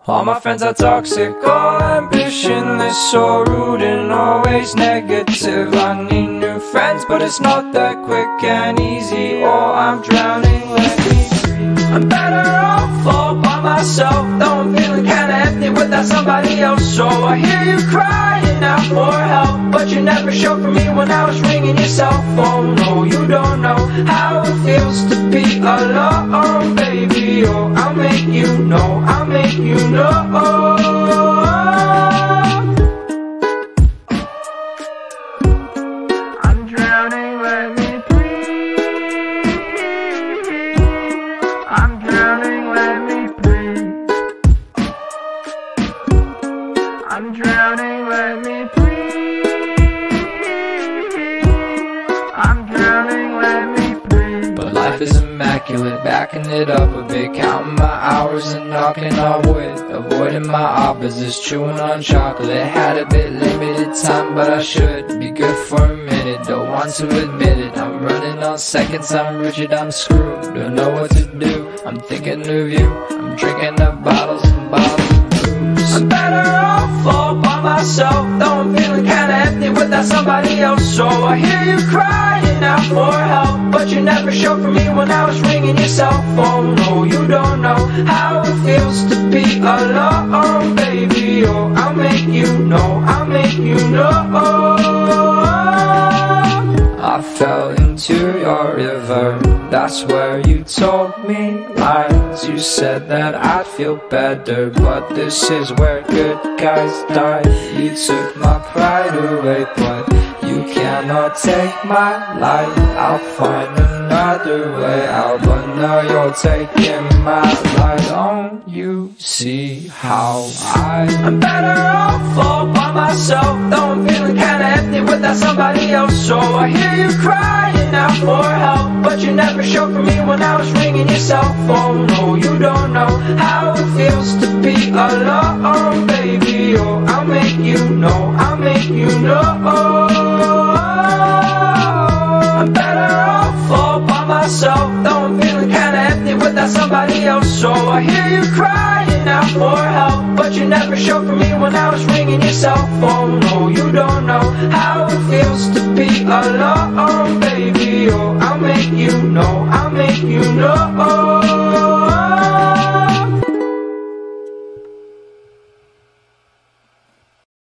All my friends are toxic, all ambitionless, so rude and always negative. I need new friends, but it's not that quick and easy, or I'm drowning, let me breathe. I'm better off all by myself, though I'm feeling kinda empty without somebody else. So I hear you crying out for help, but you never showed for me when I was ringing your cell phone. No, you don't know how it feels to be alone, baby. Oh, I'll make you know, I'll make you know. I'm drowning, let me breathe. I'm drowning, let me breathe. I'm drowning, let me breathe. I'm drowning, let me breathe. But life is immaculate, backing it up a bit, counting my hours and knocking on wood, avoiding my opposites, chewing on chocolate. Had a bit limited time, but I should be good for a minute. Don't want to admit it, I'm running on seconds, I'm rigid, I'm screwed. Don't know what to do, I'm thinking of you. I'm drinking up bottles and bottles of booze. I'm better off all by myself, though I'm feeling kinda empty without somebody else. So I hear you crying out for help, but you never showed for me when I was ringing your cell phone. No, you don't know how it feels to be alone, baby. Oh, I'll make you know, I'll make you know. I fell into your river, that's where you told me lies. You said that I'd feel better, but this is where good guys die. You took my pride away, but you cannot take my life. I'll find another way out, but now you're taking my life. Don't you see how I'm better off all by myself, though I'm feeling kinda empty without somebody else. So I hear you crying out for help, but you never showed for me when I was ringing your cell phone. No, you don't know how it feels to be alone, baby. Oh, I'll make you know, I'll make you know. I'm better off all by myself, though I'm feeling kinda empty without somebody else. So I hear you crying out for help, but you never showed for me when I was ringing your cell phone. No, you don't know how it feels to be alone.